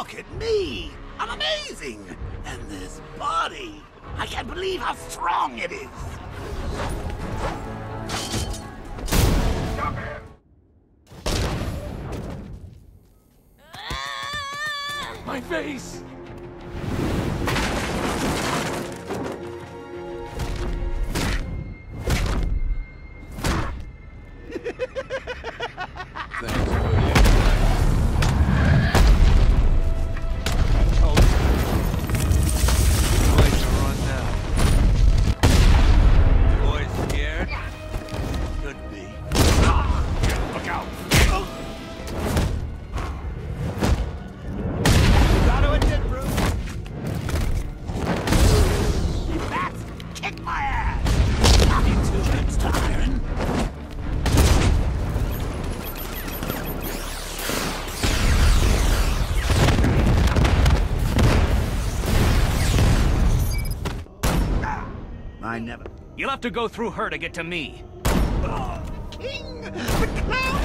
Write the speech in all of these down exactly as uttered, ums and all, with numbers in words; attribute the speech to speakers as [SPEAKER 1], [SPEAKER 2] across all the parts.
[SPEAKER 1] Look at me! I'm amazing! And this body! I can't believe how strong it is!
[SPEAKER 2] Stop it!
[SPEAKER 3] My face! Thanks, buddy. I told you. Too late to run now. Boys scared? Could be.
[SPEAKER 1] Look out!
[SPEAKER 2] Got to admit, Bruce.
[SPEAKER 1] Bats, kick my ass! Not in two minutes to iron. I never.
[SPEAKER 4] You'll have to go through her to get to me.
[SPEAKER 1] Oh, King! The clown!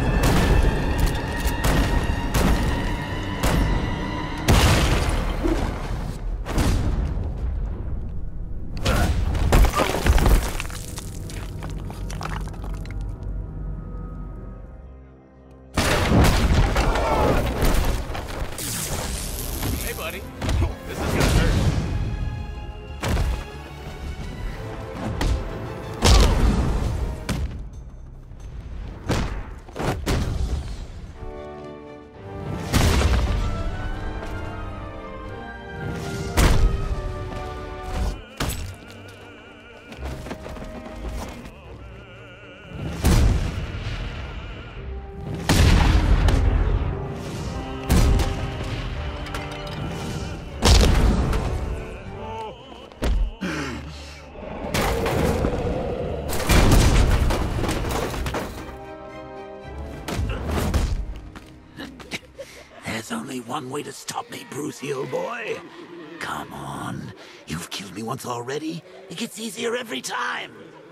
[SPEAKER 3] Hey, buddy. This is gonna hurt.
[SPEAKER 1] There's only one way to stop me, Brucey, old boy. Come on. You've killed me once already. It gets easier every time.